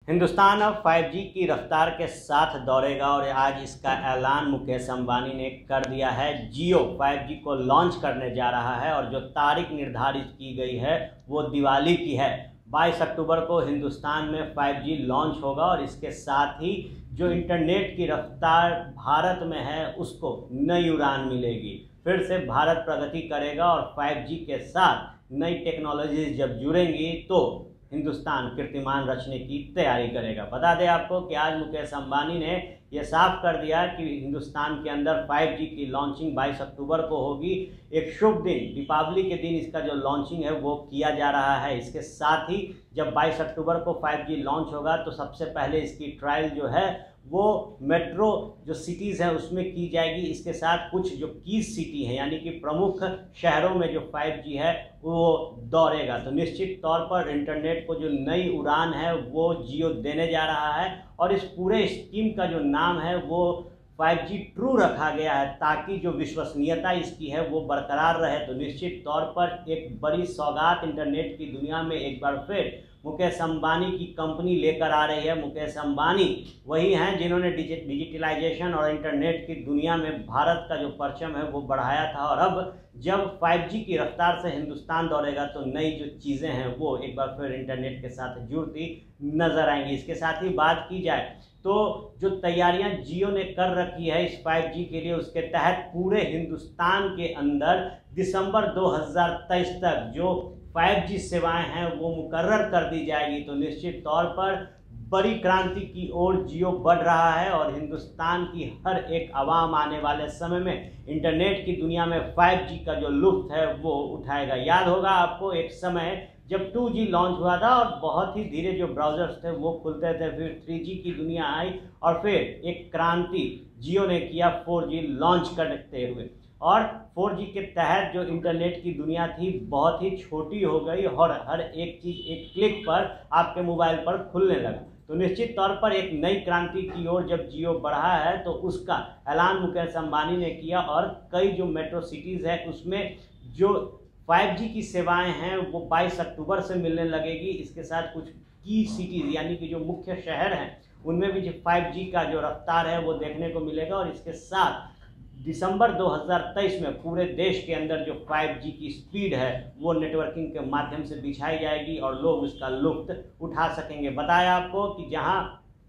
हिंदुस्तान अब 5G की रफ्तार के साथ दौड़ेगा और आज इसका ऐलान मुकेश अंबानी ने कर दिया है। जियो 5G को लॉन्च करने जा रहा है और जो तारीख निर्धारित की गई है वो दिवाली की है। 22 अक्टूबर को हिंदुस्तान में 5G लॉन्च होगा और इसके साथ ही जो इंटरनेट की रफ्तार भारत में है उसको नई उड़ान मिलेगी। फिर से भारत प्रगति करेगा और 5G के साथ नई टेक्नोलॉजी जब जुड़ेंगी तो हिंदुस्तान कीर्तिमान रचने की तैयारी करेगा। बता दें आपको कि आज मुकेश अंबानी ने यह साफ कर दिया कि हिंदुस्तान के अंदर 5G की लॉन्चिंग 22 अक्टूबर को होगी। एक शुभ दिन, दीपावली के दिन इसका जो लॉन्चिंग है वो किया जा रहा है। इसके साथ ही जब 22 अक्टूबर को 5G लॉन्च होगा तो सबसे पहले इसकी ट्रायल जो है वो मेट्रो जो सिटीज़ हैं उसमें की जाएगी। इसके साथ कुछ जो की सिटी है यानी कि प्रमुख शहरों में जो 5G है वो दौड़ेगा। तो निश्चित तौर पर इंटरनेट को जो नई उड़ान है वो जियो देने जा रहा है और इस पूरे स्कीम का जो नाम है वो 5G ट्रू रखा गया है ताकि जो विश्वसनीयता इसकी है वो बरकरार रहे। तो निश्चित तौर पर एक बड़ी सौगात इंटरनेट की दुनिया में एक बार फिर मुकेश अंबानी की कंपनी लेकर आ रही है। मुकेश अंबानी वही हैं जिन्होंने डिजिटलाइजेशन और इंटरनेट की दुनिया में भारत का जो परचम है वो बढ़ाया था और अब जब 5G की रफ्तार से हिंदुस्तान दौड़ेगा तो नई जो चीज़ें हैं वो एक बार फिर इंटरनेट के साथ जुड़ती नजर आएंगी। इसके साथ ही बात की जाए तो जो तैयारियां जियो ने कर रखी है इस 5G के लिए, उसके तहत पूरे हिंदुस्तान के अंदर दिसंबर 2023 तक जो 5G सेवाएं हैं वो मुकर्रर कर दी जाएगी। तो निश्चित तौर पर बड़ी क्रांति की ओर जियो बढ़ रहा है और हिंदुस्तान की हर एक आवाम आने वाले समय में इंटरनेट की दुनिया में 5G का जो लुत्फ है वो उठाएगा। याद होगा आपको एक समय जब 2G लॉन्च हुआ था और बहुत ही धीरे जो ब्राउज़र्स थे वो खुलते थे, फिर 3G की दुनिया आई और फिर एक क्रांति जियो ने किया 4G लॉन्च करते हुए। और 4G के तहत जो इंटरनेट की दुनिया थी बहुत ही छोटी हो गई और हर एक चीज़ एक क्लिक पर आपके मोबाइल पर खुलने लगा। तो निश्चित तौर पर एक नई क्रांति की ओर जब जियो बढ़ा है तो उसका ऐलान मुकेश अंबानी ने किया और कई जो मेट्रो सिटीज़ है उसमें जो 5G की सेवाएं हैं वो 22 अक्टूबर से मिलने लगेगी। इसके साथ कुछ की सिटीज़ यानी कि जो मुख्य शहर हैं उनमें भी जो 5G का जो रफ्तार है वो देखने को मिलेगा और इसके साथ दिसंबर 2023 में पूरे देश के अंदर जो 5G की स्पीड है वो नेटवर्किंग के माध्यम से बिछाई जाएगी और लोग उसका लुत्फ उठा सकेंगे। बताया आपको कि जहां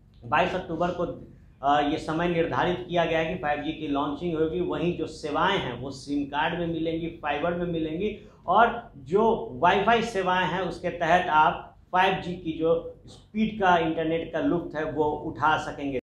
22 अक्टूबर को ये समय निर्धारित किया गया है कि 5G की लॉन्चिंग होगी, वहीं जो सेवाएं हैं वो सिम कार्ड में मिलेंगी, फाइबर में मिलेंगी और जो वाईफाई सेवाएं हैं उसके तहत आप 5G की जो स्पीड का इंटरनेट का लुत्फ है वो उठा सकेंगे।